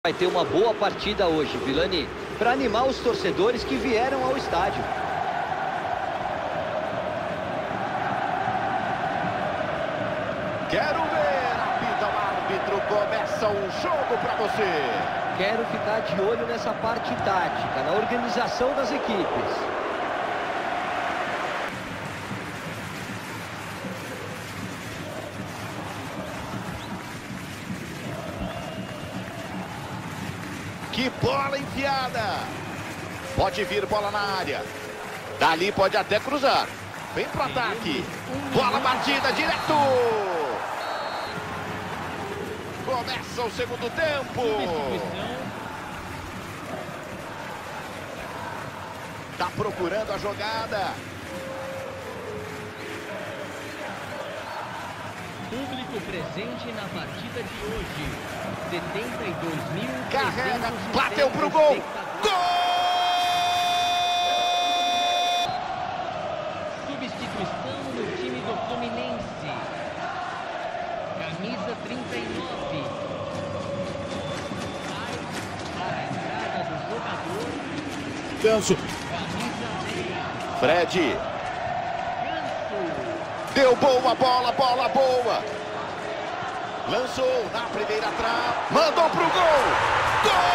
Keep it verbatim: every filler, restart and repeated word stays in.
Vai ter uma boa partida hoje, Vilani, para animar os torcedores que vieram ao estádio. Quero ver, apita o árbitro, começa o jogo para você. Quero ficar de olho nessa parte tática, na organização das equipes. Que bola enfiada! Pode vir bola na área. Dali pode até cruzar. Vem pro ataque. Bola batida direto. Começa o segundo tempo. Tá procurando a jogada. Público presente na partida de hoje. setenta e dois mil. Carrega, bateu pro gol. Gol! Substituição no time do Fluminense. Camisa trinta e nove. Sai para a entrada do jogador. Ganso. Camisa dez. Fred. Ganso. Deu boa bola, bola boa. Lançou na primeira trave. Mandou pro gol. Gol!